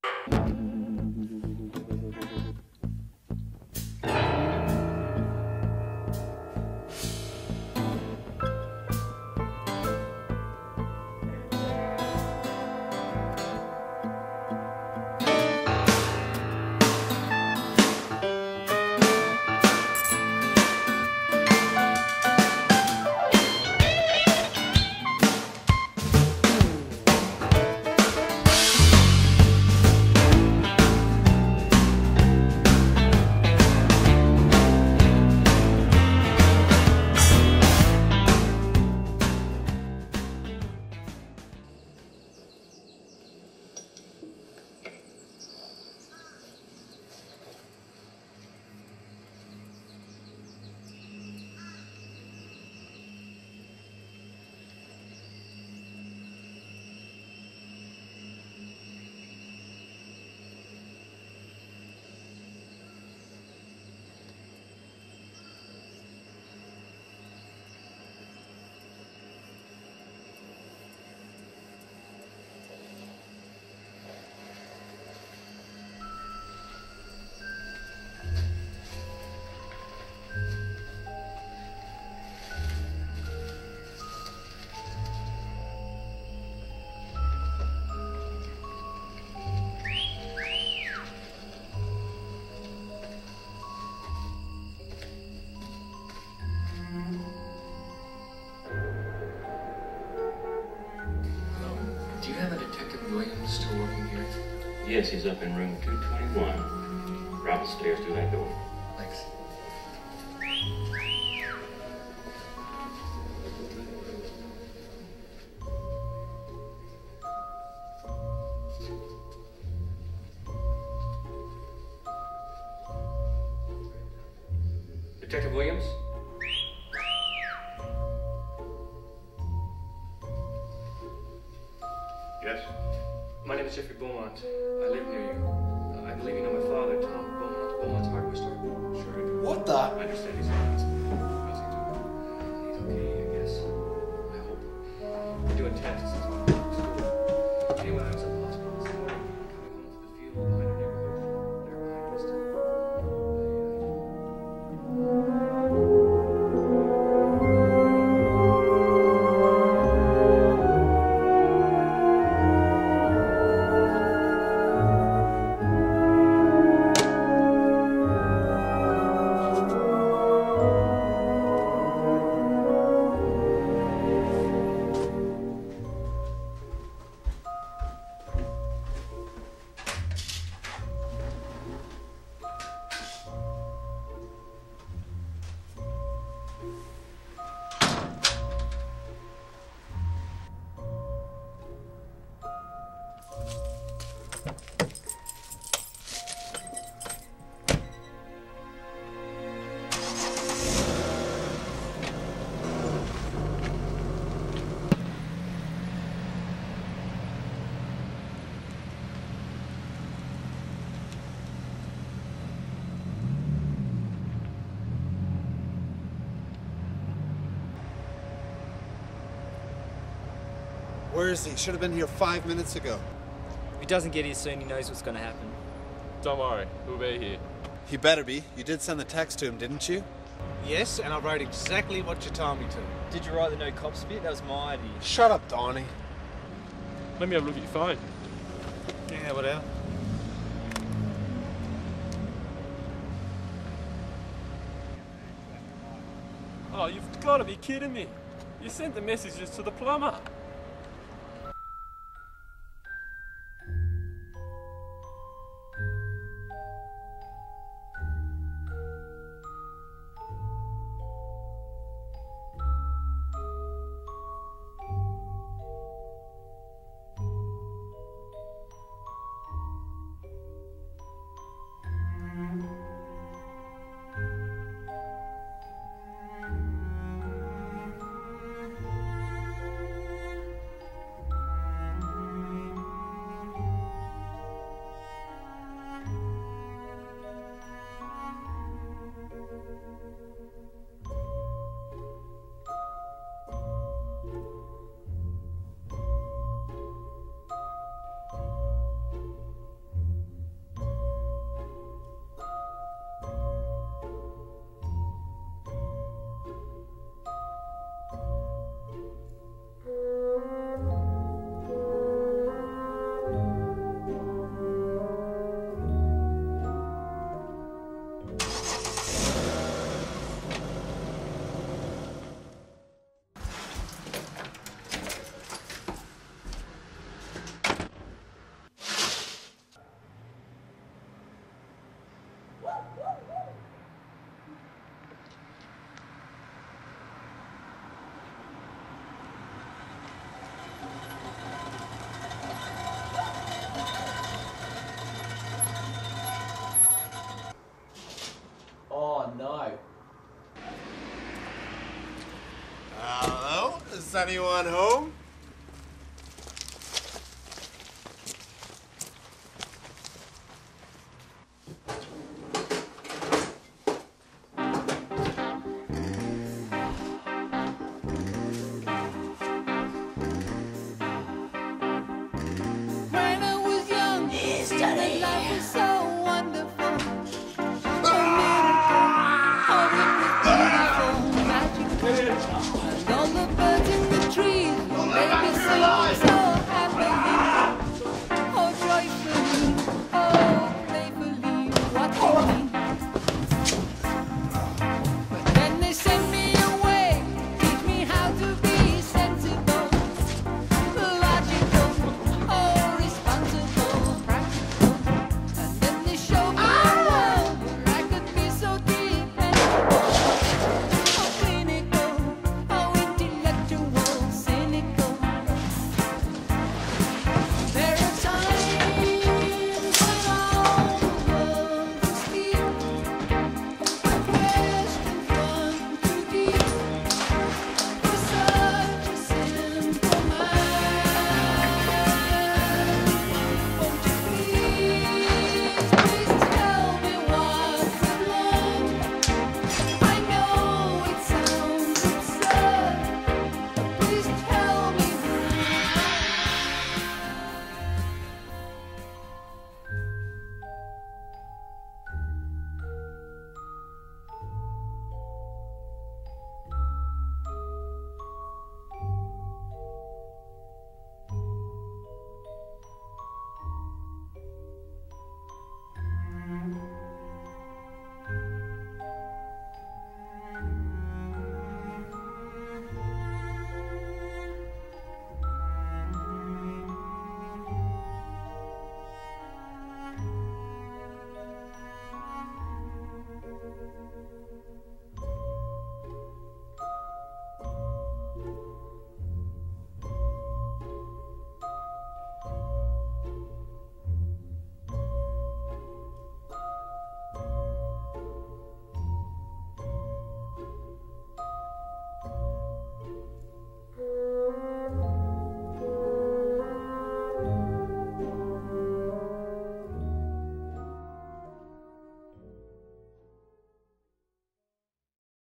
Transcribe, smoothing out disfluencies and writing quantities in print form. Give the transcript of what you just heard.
Still working here? Yes, he's up in room 221. Right upstairs through that door. Thanks. Detective Williams? Yes? My name is Jeffrey Beaumont. I live near you. I believe you know my father, Tom Beaumont, Beaumont's hardware store. Sure I do. What the? I understand he's in the hospital. How's he doing? He's okay, I guess. I hope. We're doing tests. Anyway, I was at the hospital this morning, coming home through the field behind our neighborhood. Never mind, just Where is he? Should have been here 5 minutes ago. If he doesn't get here soon, he knows what's going to happen. Don't worry, we'll be here. He better be. You did send the text to him, didn't you? Yes, and I wrote exactly what you told me to. Did you write the no cops bit? That was my idea. Shut up, Donnie. Let me have a look at your phone. Yeah, whatever. Oh, you've got to be kidding me. You sent the messages to the plumber. Hi. Hello? Is anyone home?